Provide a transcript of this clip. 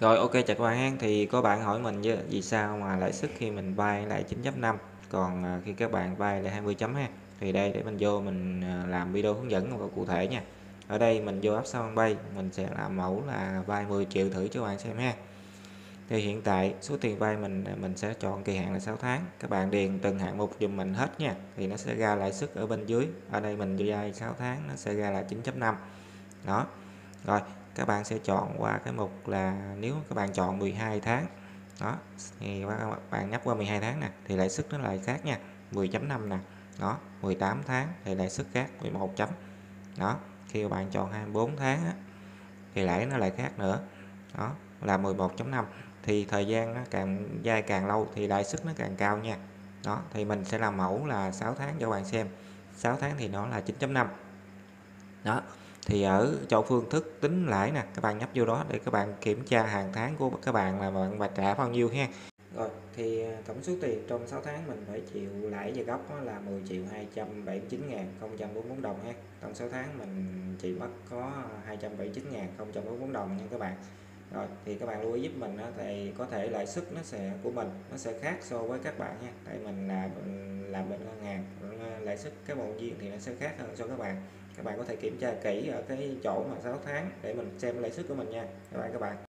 Rồi, ok, chào các bạn ha. Thì có bạn hỏi mình vì sao mà lãi suất khi mình vay lại 9.5, còn khi các bạn vay lại 20 chấm ha. Thì đây để mình vô mình làm video hướng dẫn một cụ thể nha. Ở đây mình vô app Sao mình sẽ làm mẫu là vay 10 triệu thử cho các bạn xem ha. Thì hiện tại số tiền vay mình sẽ chọn kỳ hạn là 6 tháng. Các bạn điền từng hạng mục giùm mình hết nha. Thì nó sẽ ra lãi suất ở bên dưới. Ở đây mình vay 6 tháng nó sẽ ra là 9.5. Đó. Rồi, các bạn sẽ chọn qua cái mục là nếu các bạn chọn 12 tháng. Đó, thì các bạn nhấp qua 12 tháng nè thì lãi suất nó lại khác nha. 10.5 nè. Đó, 18 tháng thì lãi suất khác 11 chấm. Đó, khi các bạn chọn 24 tháng á, thì lãi nó lại khác nữa. Đó, là 11.5. Thì thời gian nó càng dai càng lâu thì lãi suất nó càng cao nha. Đó, thì mình sẽ làm mẫu là 6 tháng cho các bạn xem. 6 tháng thì nó là 9.5. Đó, thì ở chỗ phương thức tính lãi nè, các bạn nhấp vô đó để các bạn kiểm tra hàng tháng của các bạn là bạn phải trả bao nhiêu ha. Rồi, thì tổng số tiền trong 6 tháng mình phải chịu lãi và gốc là 10 triệu 279.044 đồng ha. Trong 6 tháng mình chỉ mất có 279.044 đồng nha các bạn. Rồi, thì các bạn lưu ý giúp mình thì có thể lãi suất của mình nó sẽ khác so với các bạn nha. Tại mình làm bên ngân hàng, lãi suất các bộ viên thì nó sẽ khác hơn so với các bạn. Các bạn có thể kiểm tra kỹ ở cái chỗ mà 6 tháng để mình xem lãi suất của mình nha. Các bạn.